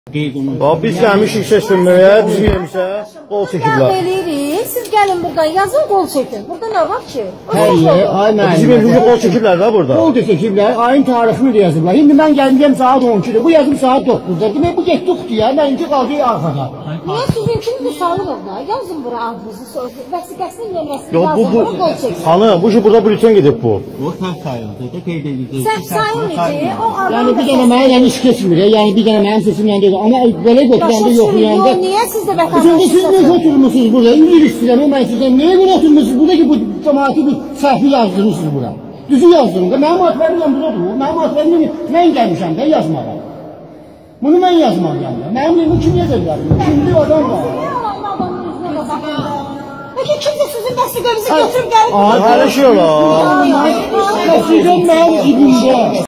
Biz gəlmişik seçilməyə, bizi yemişə qol çəkiblər. Siz gəlin buradan yazın, qol çəkin. Burada nə var ki? Hayır, ay müəllim. Bizim yemişə qol çəkiblər də burada. Qol da çəkiblər, ayın tarixini də yazıblar. İndi mən gəldim saat 12-dir, bu yazım saat 9-da. Demək bu getdik ya, mənimki qaldı arkada. Niyə sizinkini də salırıq da? Yazın bura adınızı, vəsiqəsini nömrəsini Yox, yazın, bura qol çəkin. Xanım, bu ki burada bülten gedib bu. Bu səhv sayıldı, qeyd edildi. Səhv sayılmayacaq, o adam Yəni bir dənə mənə yəni iş keçmir, yəni bir dənə mənim seçimlə deyil. Amma belə götürəndə yoxlayanda. Niyə siz də Şimdi siz vətəndaşsınız? ne oturmuşsunuz burada? İngiliz istəyirəm, mən sizdən niyə görə oturmuşsunuz? Burada ki bu cəmaati bir səhvi yazdırmışsınız bura. Düzü yazdırın da, mənim atlarım budadır. Mənim atlarım mən gəlmişəm də yazmağa. Bunu mən yazmaq gəlmişəm. Mənim neyimi kim yazacaq? Kimli adam var. Peki kimse sizin vəsiqənizi götürüb gəlib? Paylaşıyorlar. Sizin mənim cibimdə.